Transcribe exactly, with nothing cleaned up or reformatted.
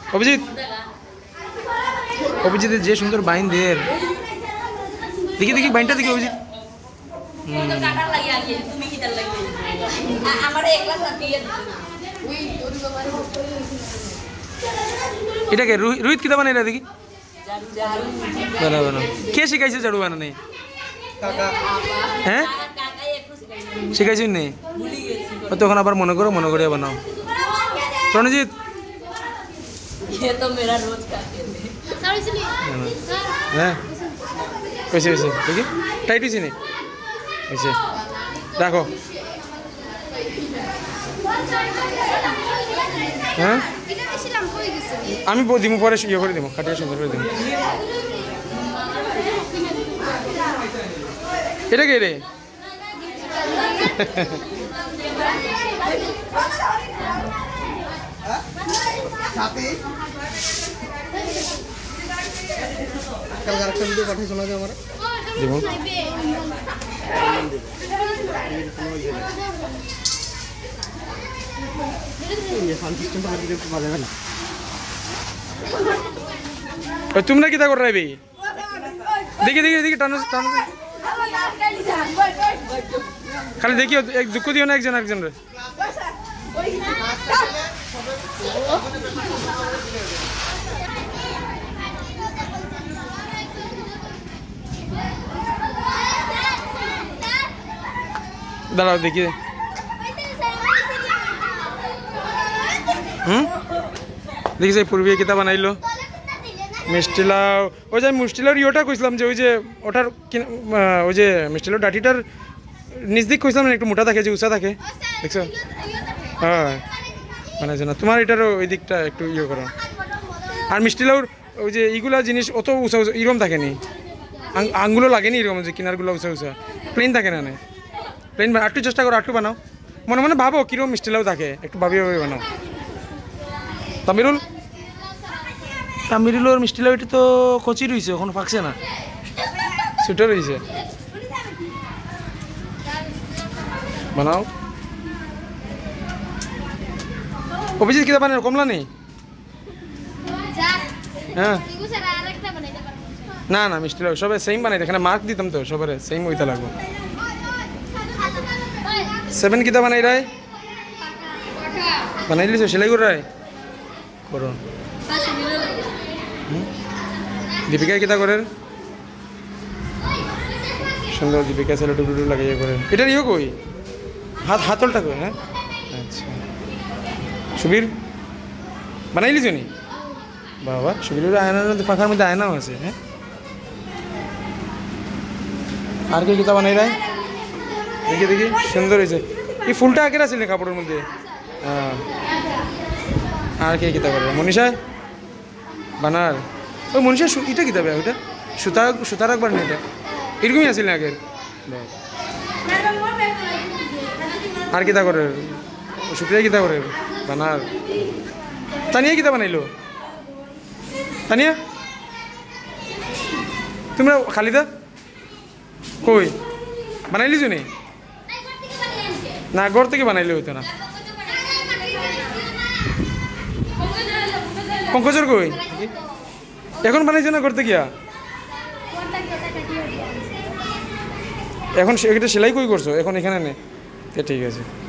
অভিজিৎ অভিজিতের যে সুন্দর বাইন দের দেখি দেখি বাইনটা দেখি অভিজিৎ এটাকে রোহিত কিতা বানাই দেখি বানাবো কে শিখাইছে ঝাড়ু বানানি হ্যাঁ শিখাইছি নেই তখন আবার মনে করো মনে করিয়া বানাও প্রণজিৎ হ্যাঁ হয়েছে হয়েছে দেখি টাইট হয়েছে নি হয়েছে রাখো হ্যাঁ আমি দিব পরে ইয়ে করে দিব কাটিয়ে সুন্দর করে দিব এটা কে রে তোমরা কিতা কর রাইবে দেখি দেখি দেখি টানো টানো খালি দেখি এক দুঃখ দিও না একজন একজন রে দাঁড়াও দেখি হুম দেখি সেই পূর্বে কিতা বানাইলো মিষ্টি লাউ ওই যে আমি মিষ্টি লাউর ইয়েটা কইছিলাম যে ওই যে ওটার ওই যে মিষ্টি লাউ ডাটিটার নজদিক কইছিলাম না একটু মোটা থাকে যে উঁচা থাকে দেখছো হ্যাঁ মানে না তোমার এটারও ওই দিকটা একটু ইয়ে করো আর মিষ্টি লাউর ওই যে এইগুলা জিনিস অত উঁচা উঁচা এরকম থাকে নি আঙ্গুলো লাগেনি এরকম যে কিনারগুলো উঁচা উঁচা প্লেন থাকে না প্লেন একটু চেষ্টা করো একটু বানাও মনে মনে ভাবো কিরকম মিষ্টি লাউ থাকে একটু ভাবিয়ে ভাবিয়ে বানাও তামিরুল তামিরুলের মিষ্টি লাউ এটা তো কচি রয়েছে এখন পাকছে না ছোটো রয়েছে বানাও অভিজিৎ কিতা বানায় কমলা নেই হ্যাঁ না না মিষ্টি লাউ সবাই সেম বানাই এখানে মার্ক দিতাম তো সবার সেম ওইটা লাগবে সেভেন কিতা বানাই রায় বানাই লিছো সেলাই করে রায় করো দীপিকা কিতা করেন সুন্দর দীপিকা ছেলে টুকু টুকু লাগিয়ে করেন এটার ইয়ে কই হাত হাতলটা কই হ্যাঁ আচ্ছা সুবীর বানাই লিছো নি বাবা সুবীরের আয়নার মধ্যে পাখার মধ্যে আয়নাও আছে হ্যাঁ আর কে কিতা বানাই রায় দেখি দেখি সুন্দর হয়েছে এই ফুলটা আগে আছে কাপড়ের মধ্যে হ্যাঁ আর কে কিতা করে মনীষা বানার ওই মনীষা এটা কিতা বে ওইটা সুতা সুতা রাখবার না এটা এরকমই আসিল না আগের আর কিতা করে সুপ্রিয়া কিতা করে বানার তানিয়া কিতা বানাইলো তানিয়া তোমরা খালিদা কই বানাইলি জুনি না ঘর থেকে বানাইলে হইতো না পঙ্কজর কই এখন বানাইছো না করতে গিয়া এখন এটা সেলাই কই করছো এখন এখানে নেই ঠিক আছে।